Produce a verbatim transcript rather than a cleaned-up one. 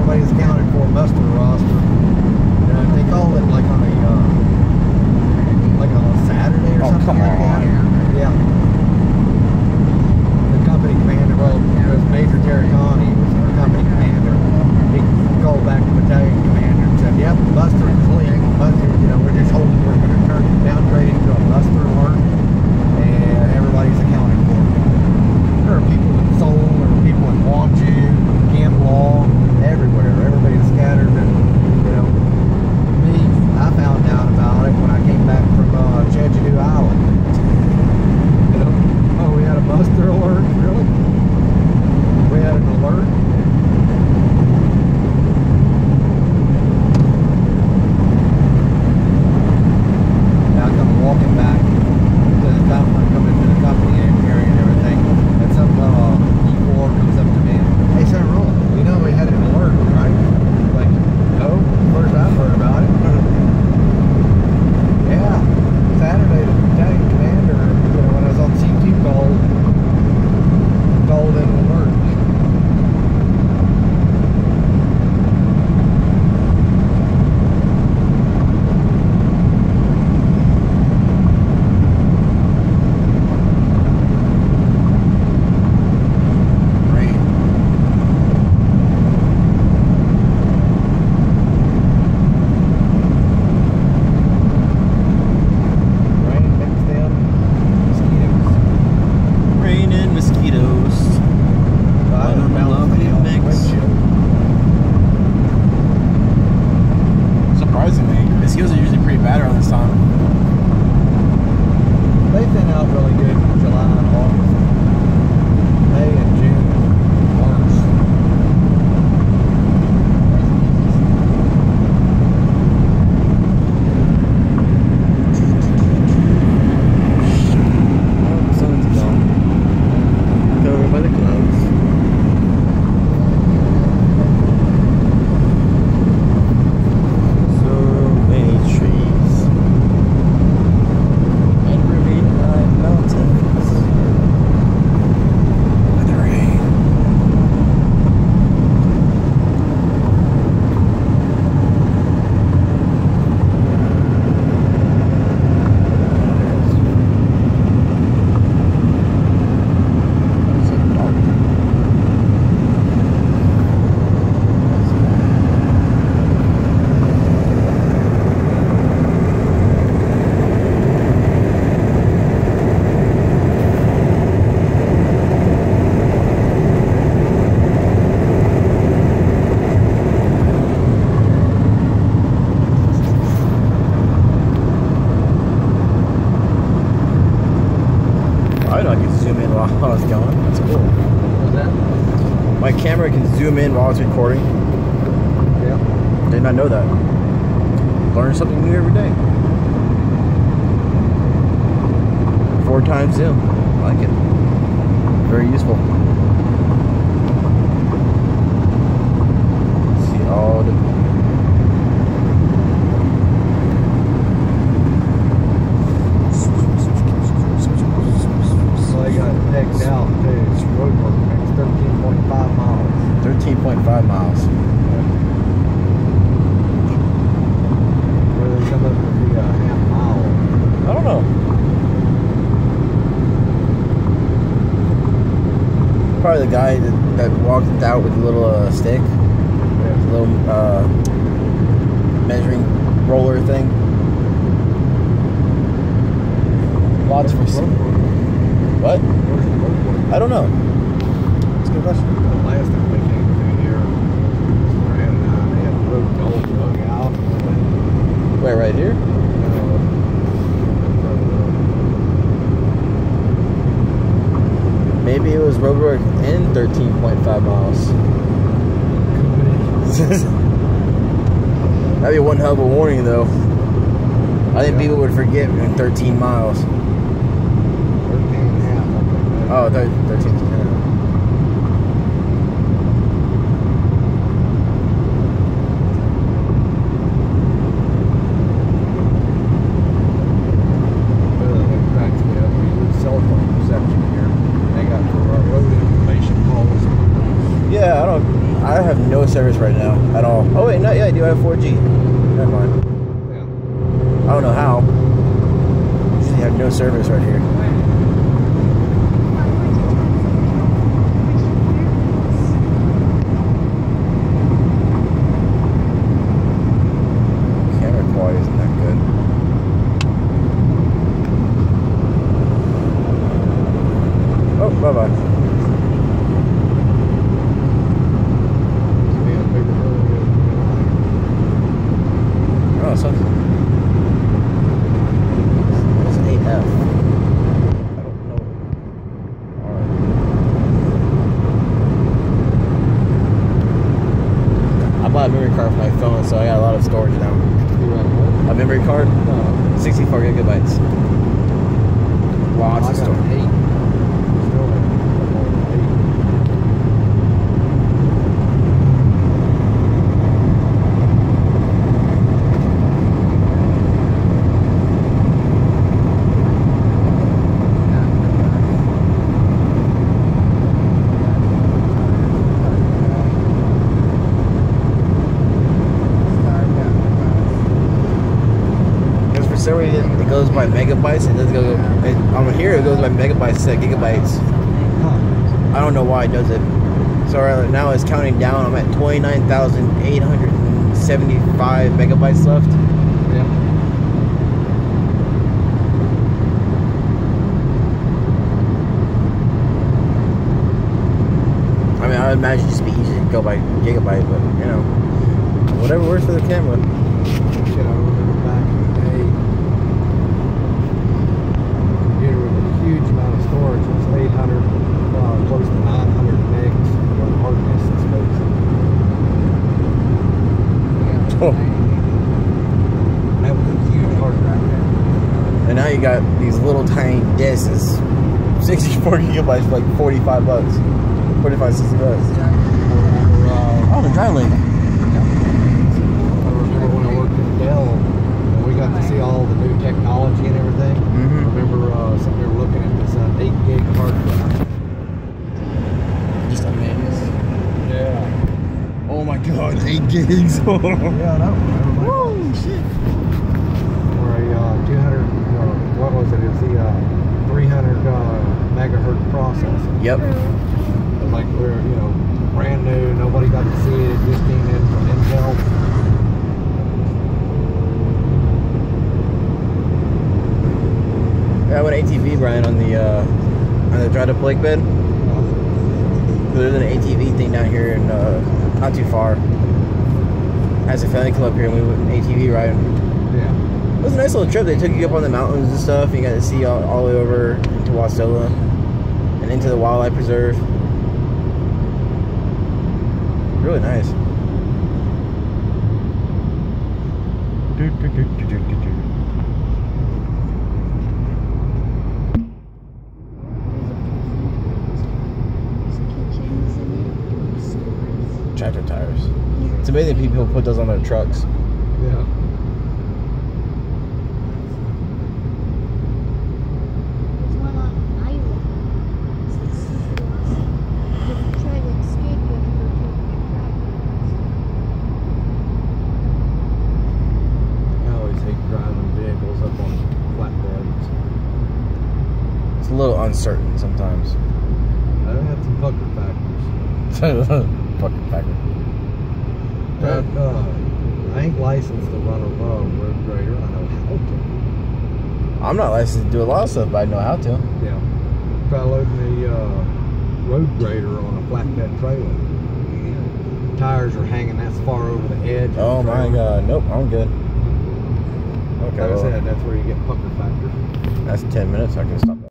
everybody's accounted for muster roster. Uh, they call it like on a uh, like on a Saturday or Oh, something come like that. on. Yeah. The company commander, well, it was Major Terracani, was our company commander. He called back the battalion commander and said, "Yep, muster is clean. Muster, you know, we're just holding. We're going to turn downgrade it to a muster alert, and everybody's accounted for." There are people in Seoul, there are people in Gwangju, Camp Law, everywhere. Everybody's scattered, and you know, me, I found out about it when I came back from uh, Jeju Island. You know, oh, we had a muster alert, really? We had an alert. Now I come walking back to the company, coming to the company and carrying everything, and some uh, E four comes up to me and, "Hey, Sir Roll, you know we had an alert, right?" Like, no, first I've heard about it. Yeah, Saturday the battalion commander, you know, when I was on C two called, called in an alert. Zoom in while it's recording. Yeah. Did not know that. Learn something new every day. Four times zoom. I like it. Very useful. See all the. So I got pegged out too. It's road work. It's thirteen point five miles. thirteen point five miles. Where they come up to the uh, half mile. I don't know. Probably the guy that, that walked it out with a little uh, stick, yeah. a little uh, measuring roller thing. Lots for some. What? I don't know. That's a good question. The last time we came through here, Brad and I, they had the road gold dug out. Wait, right here? Maybe it was roadwork in thirteen point five miles. That'd be one hell of a warning, though. I think yeah. people would forget in thirteen miles. thirteen and a half. Oh, thirteen and a half. service right now at all. Oh wait, no, yeah, I do have four G. Never mind. Yeah. I don't know how. Usually have no service right here. Camera quality isn't that good. Oh, bye bye. Oh, something. What's an eight F? I don't know. Alright. I bought a memory card for my phone, so I got a lot of storage now. A memory card? No. sixty-four gigabytes. Lots I of got storage. eight. Still have For some reason, it goes by megabytes. It doesn't go. It, on here, it goes by megabytes instead of gigabytes. Huh. I don't know why it does it. So right now it's counting down. I'm at twenty-nine thousand eight hundred seventy-five megabytes left. Yeah. I mean, I would imagine it'd just be easy to go by gigabyte, but you know, whatever works for the camera. Shit, I remember back in the day, computer with a huge amount of storage. It was eight hundred, uh, close to nine hundred megs on hard disk space. Oh. That was a huge hard drive. And now you got these little tiny discs, sixty-four gigabytes for like forty-five bucks, forty-five, sixty bucks. Or, uh, Oh, the dry link. I remember when I worked at Dell, and we got to see all the new technology and everything. Mm-hmm. I remember uh, sitting there looking at this uh, eight gig hard drive. Just amazed. Yeah. Oh my god, eight gigs. Yeah, I know. Oh shit. Or a uh, two hundred, or what was it? It was the uh, three hundred uh, megahertz processor. Yep. Like we're, you know, brand new, nobody got to see it, it just came in from Intel. Yeah, I went A T V, Brian, on the uh, on the Dry to Lake bed. There's an A T V thing down here, and uh, not too far. As a family come up here, and we went A T V riding. Yeah. It was a nice little trip. They took you up on the mountains and stuff. And you got to see all, all the way over into Wasilla and into the wildlife preserve. Really nice. Tractor tires. It's amazing people put those on their trucks. Yeah. A little uncertain sometimes. I've had some pucker factors. Fucking packer. But, uh, I ain't licensed to run a uh, road grader. I know how to. I'm not licensed to do a lot of stuff, but I know how to. Yeah. Try loading the uh, road grader on a flatbed trailer. Tires are hanging that far over the edge. Oh my god. Nope, I'm good. Okay. Like I Well, said, that's where you get pucker factor. that's ten minutes. I can stop.